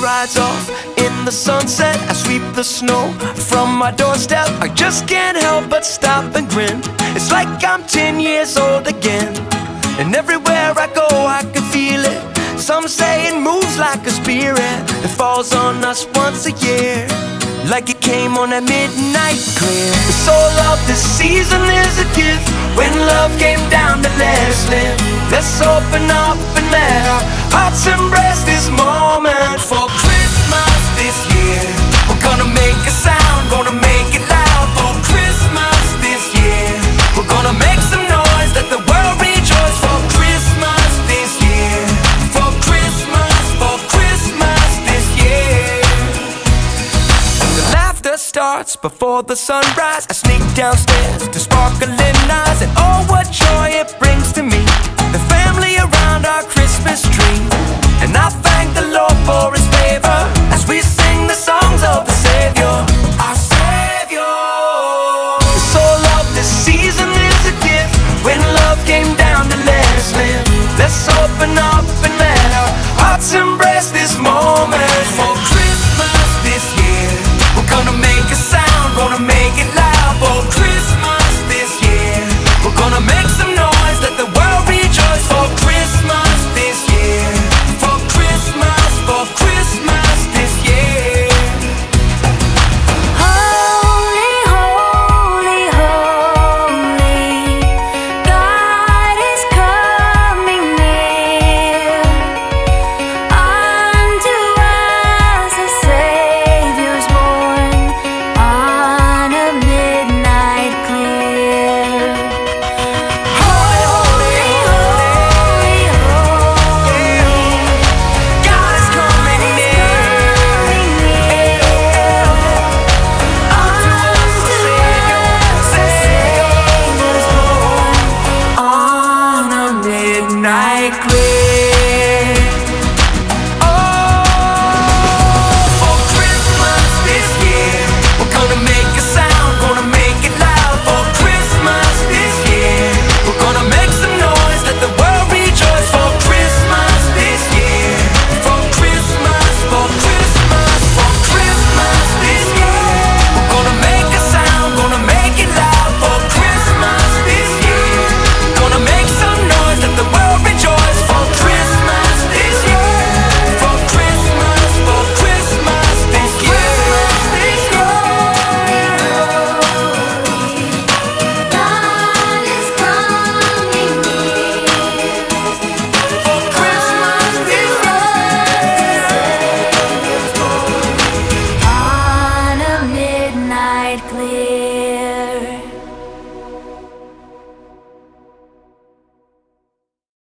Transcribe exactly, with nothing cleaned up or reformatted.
rides off in the sunset. I sweep the snow from my doorstep. I just can't help but stop and grin. It's like I'm ten years old again. And everywhere I go I can feel it. Some say it moves like a spirit that falls on us once a year, like it came on that midnight clear. The soul of this season is a gift. When love came down to let us live, let's open up and let our hearts embrace this moment. For Christmas this year, we're gonna make a sound, gonna make it loud. For Christmas this year, we're gonna make some noise, let the world rejoice. For Christmas this year, for Christmas, for Christmas this year. The laughter starts before the sunrise. I sneak downstairs to sparkling eyes, and oh, what joy it brings to me. The family around our Christmas tree, and I thank the Lord for His favor as we sing the songs of the Savior, our Savior. The soul of this season is a gift. When love came down to let us live, let's open up